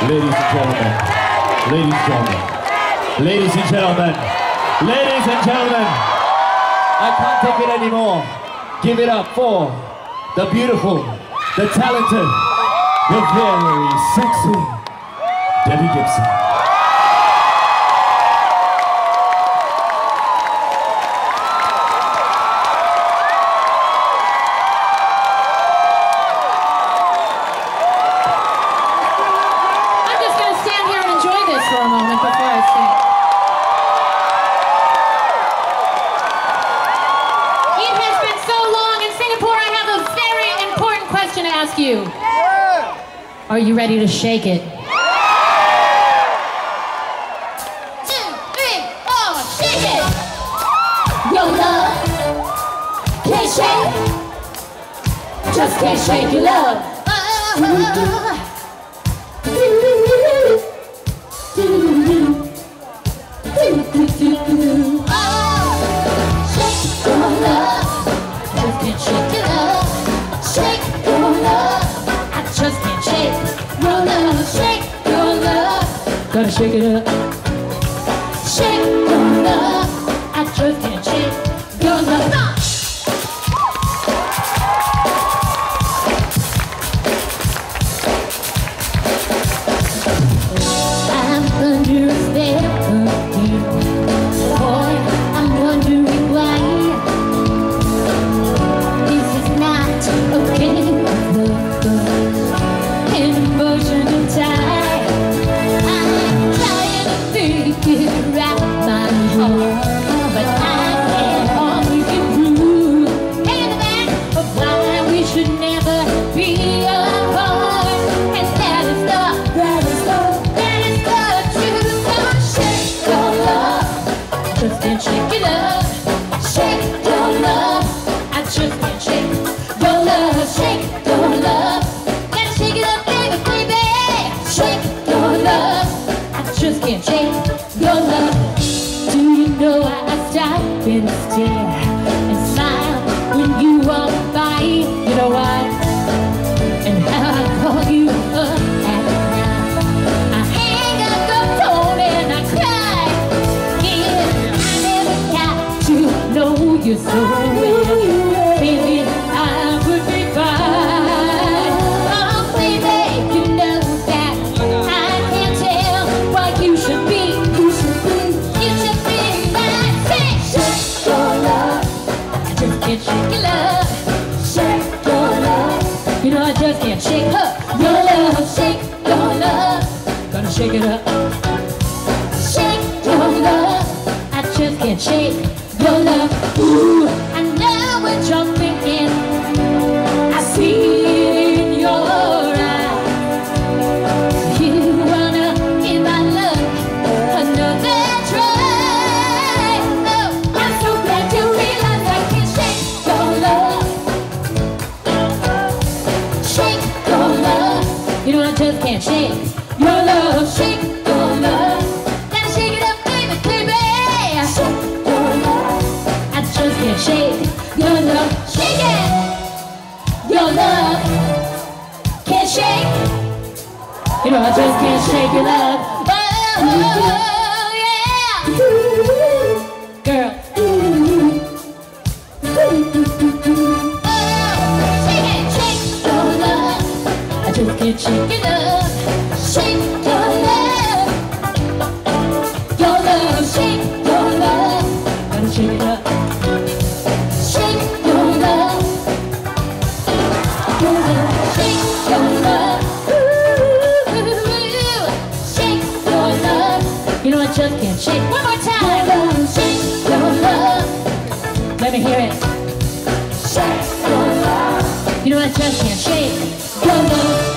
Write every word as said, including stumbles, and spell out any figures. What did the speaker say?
Ladies and gentlemen, ladies and gentlemen, ladies and gentlemen, ladies and gentlemen, I can't take it anymore. Give it up for the beautiful, the talented, the very sexy Debbie Gibson. For a moment before I sing. It has been so long in Singapore. I have a very important question to ask you. Yeah. Are you ready to shake it? Yeah. Two, three, four, shake it! Your love can't shake. Just can't shake your love. Uh, Gotta shake it up. Shake your love. I just can't shake your love. No. I'm under a spell of you. Boy, I'm wondering why. This is not a game of love. An emotional tie. Wrap my heart, but I can't always get through. Hey, in the back of why we should never be apart, and that is the, that is the, that is the truth. Come on, shake your love, just can't shake it up. Shake your love, I just can't shake your love. Shake your love, gotta shake it up, baby, baby. Shake your love, I just can't shake your love. Do you know I stop and stare and smile when you walk by? You know why? And how I call you up at night. I hang up the phone and I cry. Yeah, I never got to know you so well. Baby, I would be fine. Oh, baby, you know that I can't tell what you should be. Shake your love, shake your love. You know I just can't shake her. Your love, shake your love. Gonna shake it up. Shake your love. I just can't shake your love. Ooh, I know what you're thinking. I see it in your eyes. You wanna give my love another try. Oh, I'm so glad you realize I can shake. You know I just can't shake your love. Shake your love. Gotta shake it up, baby, baby. Shake your love. I just can't shake your love. Shake it. Your love can't shake. You know I just can't shake your love. Oh, yeah. Girl. Just can't shake it up. Shake your love. Your love, shake your love. Gotta shake it up. Shake your love. Your love, shake your love. Ooh, shake your love. You know I just can't shake. One more time. Your love, shake your love. Let me hear it. Shake your love. You know I just can't shake your love.